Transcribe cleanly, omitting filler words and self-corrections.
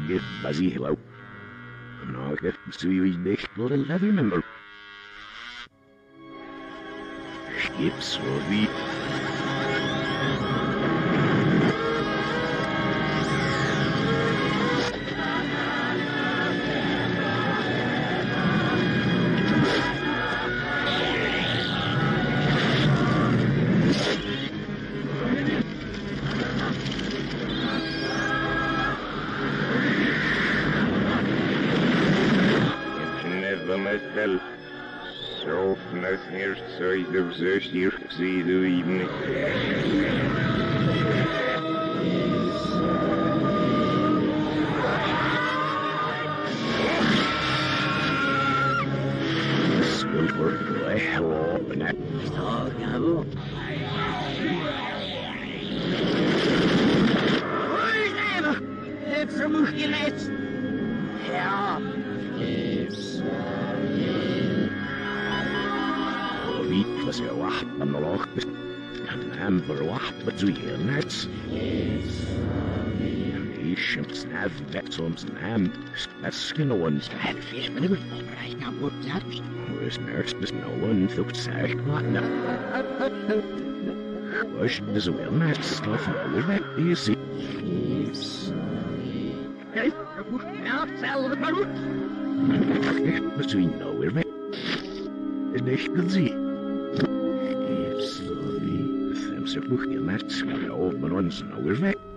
get busy hello. No, get so you nicht nur den Level member. Skips so wie. Metal. So net eerst zei de zus hier, zie de evening. Skuld work away, hello, and that. Oh, no. Hoi, nemen! Het vermoeg je net. Ja. Wie was er wacht aan de lach? En hem verwacht wat zo hier net. Die schimps nav dat soms naam. Skin ones. Het vis met een opreikt naar boord dat. Was nurse bis no one thought zeg wat nou. Was dus wel net stuff over weg die zie. Kijk, ik moet nou hetzelfde maar goed. Echt between nowhere weg. En echt kan zien. Slowly, them so book the mats, over on ons nowhere weg.